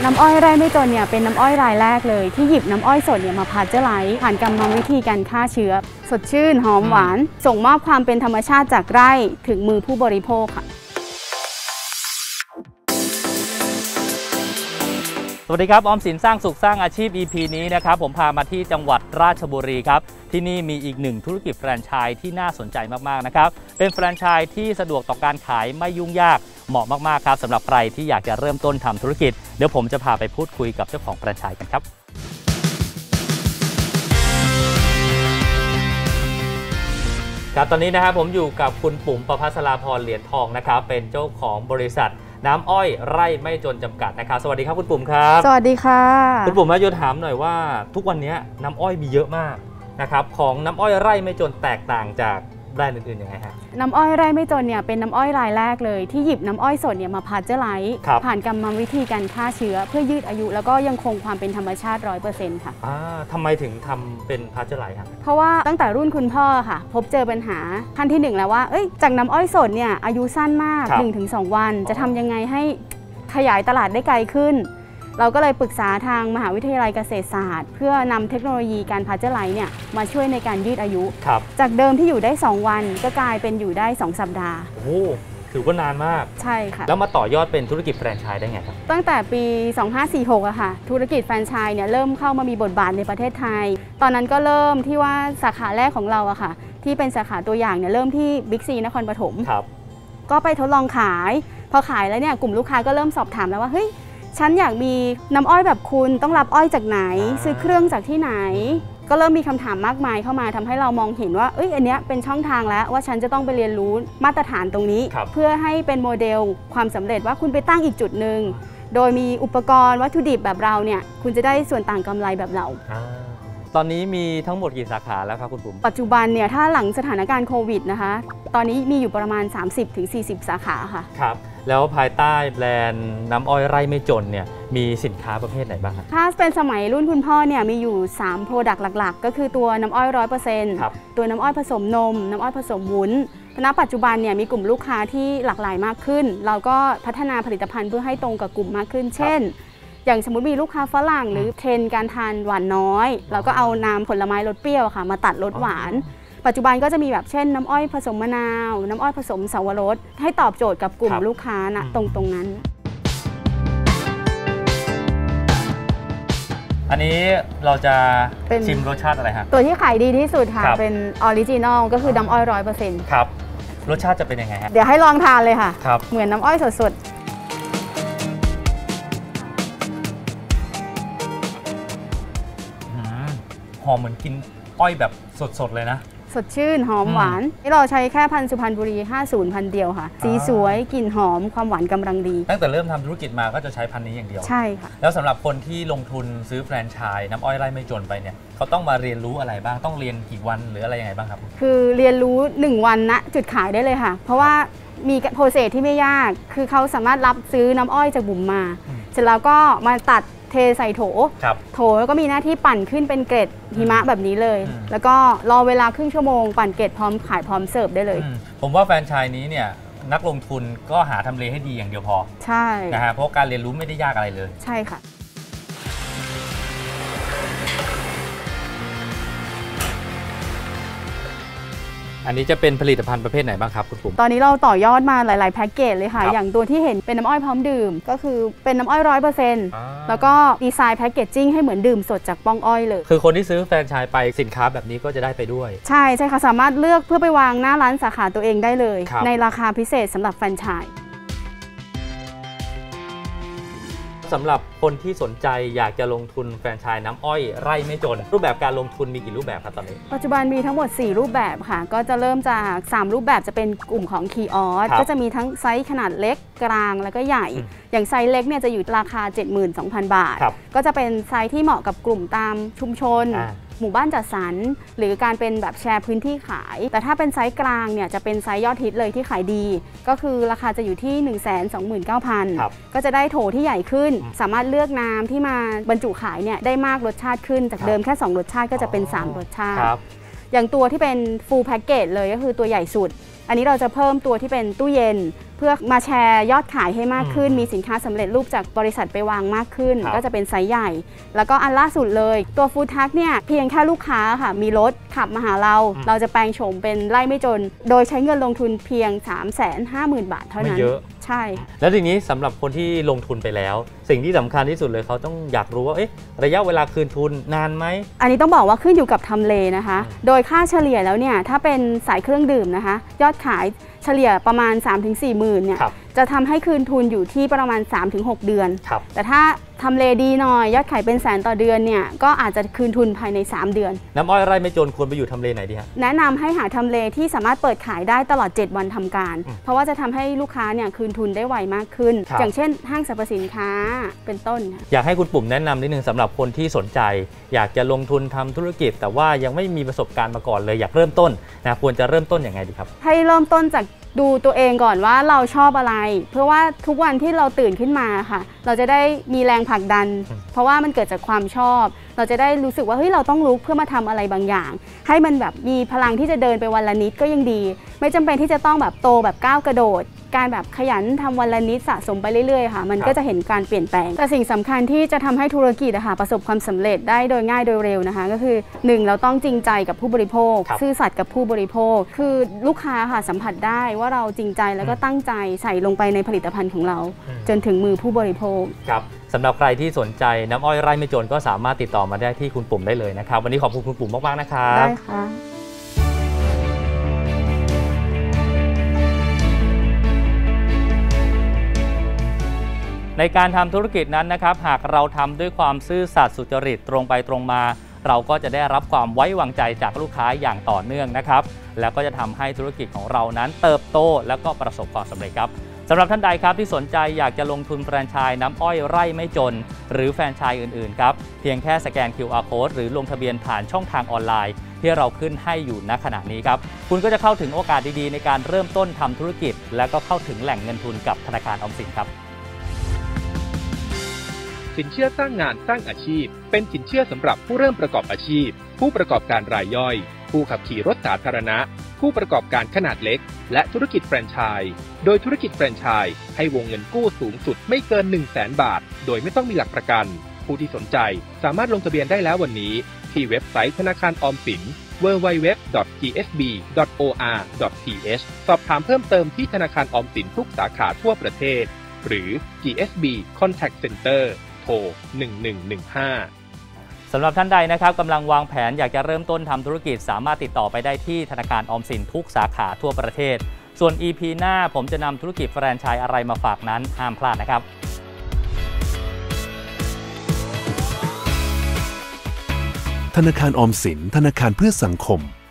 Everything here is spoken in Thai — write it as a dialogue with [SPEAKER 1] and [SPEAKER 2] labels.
[SPEAKER 1] น้ำอ้อยไร่ไม่จนเนี่ยเป็นน้ำอ้อยรายแรกเลยที่หยิบน้ำอ้อยสดเนี่ยมาพาสเจอร์ไลซ์ผ่านกรรมวิธีการฆ่าเชื้อสดชื่นหอมหวานส่งมอบความเป็นธรรมชาติจากไร่ถึงมือผู้บริโภคค่ะ
[SPEAKER 2] สวัสดีครับออมสินสร้างสุขสร้างอาชีพ EP นี้นะครับผมพามาที่จังหวัดราชบุรีครับที่นี่มีอีกหนึ่งธุรกิจแฟรนไชส์ที่น่าสนใจมากๆนะครับเป็นแฟรนไชส์ที่สะดวกต่อการขายไม่ยุ่งยากเหมาะมากๆครับสำหรับใครที่อยากจะเริ่มต้นทำธุรกิจเดี๋ยวผมจะพาไปพูดคุยกับเจ้าของแฟรนไชส์กันครับครับตอนนี้นะครับผมอยู่กับคุณปุ๋มประภัสราพรเหรียญทองนะครับเป็นเจ้าของบริษัทน้ำอ้อยไร่ไม่จนจำกัดนะครับสวัสดีครับคุณปุ๋มครับ
[SPEAKER 1] สวัสดีค่ะ
[SPEAKER 2] คุณปุ๋มมาโยนถามหน่อยว่าทุกวันนี้น้ำอ้อยมีเยอะมากนะครับของน้ำอ้อยไร่ไม่จนแตกต่างจากแบรนด์อื่นๆยังไงฮะ
[SPEAKER 1] น้ำอ้อยไร่ไม่จนเนี่ยเป็นน้ำอ้อยรายแรกเลยที่หยิบน้ำอ้อยสดเนี่ยมาพาสเจอร์ไลซ์ผ่านกรรมวิธีการฆ่าเชื้อเพื่อยืดอายุแล้วก็ยังคงความเป็นธรรมชาติ 100% ค่ะ
[SPEAKER 2] ทำไมถึงทำเป็นพาสเจอร์ไลซ์ครับ
[SPEAKER 1] เพราะว่าตั้งแต่รุ่นคุณพ่อค่ะพบเจอปัญหาขั้นที่1แล้วว่าจากน้ำอ้อยสดเนี่ยอายุสั้นมาก 1-2 วันจะทำยังไงให้ขยายตลาดได้ไกลขึ้นเราก็เลยปรึกษาทางมหาวิทยาลัยเกษตรศาสตร์เพื่อนำเทคโนโลยีการพาสเจอร์ไลซ์เนี่ยมาช่วยในการยืดอายุจากเดิมที่อยู่ได้2วันก็กลายเป็นอยู่ได้2สัปดาห์
[SPEAKER 2] โอ้ถือว่านานมาก
[SPEAKER 1] ใช่ค่ะ
[SPEAKER 2] แล้วมาต่อยอดเป็นธุรกิจแฟรนไชส์ได้ไงครับ
[SPEAKER 1] ตั้งแต่ปี2546อะค่ะธุรกิจแฟรนไชส์เนี่ยเริ่มเข้ามามีบทบาทในประเทศไทยตอนนั้นก็เริ่มที่ว่าสาขาแรกของเราอะค่ะที่เป็นสาขาตัวอย่างเนี่ยเริ่มที่บิ๊กซีนครปฐมก็ไปทดลองขายพอขายแล้วเนี่ยกลุ่มลูกค้าก็เริ่มสอบถามแล้วว่าเฮ้ยฉันอยากมีน้ำอ้อยแบบคุณต้องรับอ้อยจากไหนซื้อเครื่องจากที่ไหนก็เริ่มมีคำถามมากมายเข้ามาทำให้เรามองเห็นว่าอันนี้เป็นช่องทางแล้วว่าฉันจะต้องไปเรียนรู้มาตรฐานตรงนี้เพื่อให้เป็นโมเดลความสำเร็จว่าคุณไปตั้งอีกจุดหนึ่งโดยมีอุปกรณ์วัตถุดิบแบบเราเนี่ยคุณจะได้ส่วนต่างกำไรแบบเรา
[SPEAKER 2] ตอนนี้มีทั้งหมดกี่สาขาแล้วครับคุณปุ๋ม
[SPEAKER 1] ปัจจุบันเนี่ยถ้าหลังสถานการณ์โควิดนะคะตอนนี้มีอยู่ประมาณ 30-40 สาขาค่ะ
[SPEAKER 2] ครับแล้วภายใต้แบรนด์น้ำอ้อยไร่ไม่จนเนี่ยมีสินค้าประเภทไหนบ้างครับ
[SPEAKER 1] ถ้าเป็นสมัยรุ่นคุณพ่อเนี่ยมีอยู่3 Product หลักๆก็คือตัวน้ำอ้อย 100% ตัวน้ำอ้อยผสมนมน้ำอ้อยผสมวุ้นณปัจจุบันเนี่ยมีกลุ่มลูกค้าที่หลากหลายมากขึ้นเราก็พัฒนาผลิตภัณฑ์เพื่อให้ตรงกับกลุ่มมากขึ้นเช่นอย่างสมมติมีลูกค้าฝรั่งหรือเทรนการทานหวานน้อยเราก็เอาน้ำผลไม้รสเปรี้ยวค่ะมาตัดรสหวานปัจจุบันก็จะมีแบบเช่นน้ำอ้อยผสมมะนาวน้ำอ้อยผสมสาวรสให้ตอบโจทย์กับกลุ่มลูกค้านะตรงนั้น
[SPEAKER 2] อันนี้เราจะชิมรสชาติอะไรฮะ
[SPEAKER 1] ตัวที่ขายดีที่สุดค่ะเป็นออริจินอลก็คือน้ำอ้อย 100%
[SPEAKER 2] ครับรสชาติจะเป็นยังไงฮะ
[SPEAKER 1] เดี๋ยวให้ลองทานเลยค่ะเหมือนน้ำอ้อยสด
[SPEAKER 2] หอมเหมือนกินอ้อยแบบสดๆเลยนะ
[SPEAKER 1] สดชื่นหอมหวานที่เราใช้แค่พันธุ์สุพรรณบุรี50พันเดียวค่ะสีสวยกลิ่นหอมความหวานกำลังดี
[SPEAKER 2] ตั้งแต่เริ่มทำธุรกิจมาก็จะใช้พันธุ์นี้อย่างเดียว
[SPEAKER 1] ใช่ค่ะ
[SPEAKER 2] แล้วสำหรับคนที่ลงทุนซื้อแฟรนไชส์น้ำอ้อยไร่ไม่จนไปเนี่ยเขาต้องมาเรียนรู้อะไรบ้างต้องเรียนกี่วันหรืออะไรยังไงบ้างครับ
[SPEAKER 1] คือเรียนรู้1วันณจุดขายได้เลยค่ะเพราะว่ามีโปรเซสที่ไม่ยากคือเขาสามารถรับซื้อน้ำอ้อยจากบุ๋มมาเสร็จแล้วก็มาตัดเทใส่โถแล้วก็มีหน้าที่ปั่นขึ้นเป็นเกล็ดหิมะแบบนี้เลยแล้วก็รอเวลาครึ่งชั่วโมงปั่นเกล็ดพร้อมขายพร้อมเสิร์ฟได้เลย
[SPEAKER 2] ผมว่าแฟรนไชส์นี้เนี่ยนักลงทุนก็หาทำเลให้ดีอย่างเดียวพอ
[SPEAKER 1] ใช่
[SPEAKER 2] นะฮะเพราะการเรียนรู้ไม่ได้ยากอะไรเลย
[SPEAKER 1] ใช่ค่ะ
[SPEAKER 2] อันนี้จะเป็นผลิตภัณฑ์ประเภทไหนบ้างครับคุณปุ๋ม
[SPEAKER 1] ตอนนี้เราต่อยอดมาหลายๆแพ็กเกจเลยค่ะอย่างตัวที่เห็นเป็นน้ำอ้อยพร้อมดื่มก็คือเป็นน้ำอ้อย 100% แล้วก็ดีไซน์แพ็กเกจจิ้งให้เหมือนดื่มสดจากป้องอ้อยเลย
[SPEAKER 2] คือคนที่ซื้อแฟรนไชส์ไปสินค้าแบบนี้ก็จะได้ไปด้วย
[SPEAKER 1] ใช่ค่ะสามารถเลือกเพื่อไปวางหน้าร้านสาขาตัวเองได้เลยในราคาพิเศษสำหรับแฟรนไชส์
[SPEAKER 2] สำหรับคนที่สนใจอยากจะลงทุนแฟรนไชส์น้ำอ้อยไร่ไม่จนรูปแบบการลงทุนมีกี่รูปแบบครับตอนนี้
[SPEAKER 1] ปัจจุบันมีทั้งหมด4รูปแบบค่ะก็จะเริ่มจาก3รูปแบบจะเป็นกลุ่มของคีออสก็จะมีทั้งไซส์ขนาดเล็กกลางแล้วก็ใหญ่อย่างไซส์เล็กเนี่ยจะอยู่ราคา 72,000 บาทก็จะเป็นไซส์ที่เหมาะกับกลุ่มตามชุมชนหมู่บ้านจัดสรรหรือการเป็นแบบแชร์พื้นที่ขายแต่ถ้าเป็นไซส์กลางเนี่ยจะเป็นไซส์ยอดฮิตเลยที่ขายดีก็คือราคาจะอยู่ที่ 129,000 ก็จะได้โถที่ใหญ่ขึ้นสามารถเลือกน้ำที่มาบรรจุขายเนี่ยได้มากรสชาติขึ้นจากเดิมแค่2รสชาติก็จะเป็น3รสชาติอย่างตัวที่เป็น full package เลยก็คือตัวใหญ่สุดอันนี้เราจะเพิ่มตัวที่เป็นตู้เย็นเพื่อมาแชร์ยอดขายให้มากขึ้นมีสินค้าสำเร็จรูปจากบริษัทไปวางมากขึ้นก็จะเป็นไซส์ใหญ่แล้วก็อันล่าสุดเลยตัวฟู้ดทักเนี่ยเพียงแค่ลูกค้าค่ะมีรถขับมาหาเราจะแปลงโฉมเป็นไร่ไม่จนโดยใช้เงินลงทุนเพียง 350,000 บาทเท่านั้น
[SPEAKER 2] ไม่เยอะ
[SPEAKER 1] ใช่
[SPEAKER 2] แล้วทีนี้สำหรับคนที่ลงทุนไปแล้วสิ่งที่สำคัญที่สุดเลยเขาต้องอยากรู้ว่าระยะเวลาคืนทุนนานไหม
[SPEAKER 1] อันนี้ต้องบอกว่าขึ้นอยู่กับทำเลนะคะโดยค่าเฉลี่ยแล้วเนี่ยถ้าเป็นสายเครื่องดื่มนะคะยอดขายเฉลี่ยประมาณ 3-4 หมื่นเนี่ยจะทำให้คืนทุนอยู่ที่ประมาณ 3-6 เดือนแต่ถ้าทำเลดีหน่อยยอดขายเป็นแสนต่อเดือนเนี่ยก็อาจจะคืนทุนภายใน3เดือน
[SPEAKER 2] น้ำอ้อยไร่ไม่จนควรไปอยู่ทำเลไหนดีฮะ
[SPEAKER 1] แนะนำให้หาทำเลที่สามารถเปิดขายได้ตลอด7วันทำการเพราะว่าจะทำให้ลูกค้าเนี่ยคืนทุนได้ไวมากขึ้นอย่างเช่นห้างสรรพสินค้าเป็นต้น
[SPEAKER 2] อยากให้คุณปุ่มแนะนำนิดนึงสำหรับคนที่สนใจอยากจะลงทุนทำธุรกิจแต่ว่ายังไม่มีประสบการณ์มาก่อนเลยอยากเริ่มต้นนะควรจะเริ่มต้นอย่างไรดีครับ
[SPEAKER 1] ให้เริ่มต้นจากดูตัวเองก่อนว่าเราชอบอะไรเพื่อว่าทุกวันที่เราตื่นขึ้นมาค่ะเราจะได้มีแรงผลักดันเพราะว่ามันเกิดจากความชอบเราจะได้รู้สึกว่าเฮ้ยเราต้องลุกเพื่อมาทำอะไรบางอย่างให้มันแบบมีพลังที่จะเดินไปวันละนิดก็ยังดีไม่จำเป็นที่จะต้องแบบโตแบบก้าวกระโดดการแบบขยันทำวันละนิดสะสมไปเรื่อยๆค่ะมันก็จะเห็นการเปลี่ยนแปลงแต่สิ่งสำคัญที่จะทำให้ธุรกิจประสบความสำเร็จได้โดยง่ายโดยเร็วนะคะก็คือ1เราต้องจริงใจกับผู้บริโภคซื่อสัตย์กับผู้บริโภคคือลูกค้าค่ะสัมผัสได้ว่าเราจริงใจแล้วก็ตั้งใจใส่ลงไปในผลิตภัณฑ์ของเราจนถึงมือผู้บริโภค
[SPEAKER 2] ครับสำหรับใครที่สนใจน้ำอ้อยไร่ไม่จนก็สามารถติดต่อมาได้ที่คุณปุ่มได้เลยนะครับวันนี้ขอบคุณคุณปุ่มมากๆนะครับ
[SPEAKER 1] ได้ค่ะ
[SPEAKER 2] ในการทำธุรกิจนั้นนะครับหากเราทำด้วยความซื่อสัตย์สุจริตตรงไปตรงมาเราก็จะได้รับความไว้วางใจจากลูกค้าอย่างต่อเนื่องนะครับแล้วก็จะทำให้ธุรกิจของเรานั้นเติบโตและก็ประสบความสำเร็จครับสำหรับท่านใดครับที่สนใจอยากจะลงทุนแฟรนไชส์น้ำอ้อยไร่ไม่จนหรือแฟรนไชส์อื่นๆครับเพียงแค่สแกน QR Code หรือลงทะเบียนผ่านช่องทางออนไลน์ที่เราขึ้นให้อยู่ณขณะนี้ครับคุณก็จะเข้าถึงโอกาสดีๆในการเริ่มต้นทำธุรกิจและก็เข้าถึงแหล่งเงินทุนกับธนาคารออมสินครับ
[SPEAKER 3] สินเชื่อสร้างงานสร้างอาชีพเป็นสินเชื่อสำหรับผู้เริ่มประกอบอาชีพผู้ประกอบการรายย่อยผู้ขับขี่รถสาธารณะผู้ประกอบการขนาดเล็กและธุรกิจแฟรนไชส์โดยธุรกิจแฟรนไชส์ให้วงเงินกู้สูงสุดไม่เกิน 100,000 บาทโดยไม่ต้องมีหลักประกันผู้ที่สนใจสามารถลงทะเบียนได้แล้ววันนี้ที่เว็บไซต์ธนาคารออมสิน www.gsb.or.th สอบถามเพิ่มเติมที่ธนาคารออมสินทุกสาขาทั่วประเทศหรือ GSB Contact Centerโทร 1115
[SPEAKER 2] สำหรับท่านใดนะครับกำลังวางแผนอยากจะเริ่มต้นทำธุรกิจสามารถติดต่อไปได้ที่ธนาคารออมสินทุกสาขาทั่วประเทศส่วน EP หน้าผมจะนำธุรกิจแฟรนไชส์อะไรมาฝากนั้นห้ามพลาดนะครับ
[SPEAKER 4] ธนาคารออมสินธนาคารเพื่อสังคม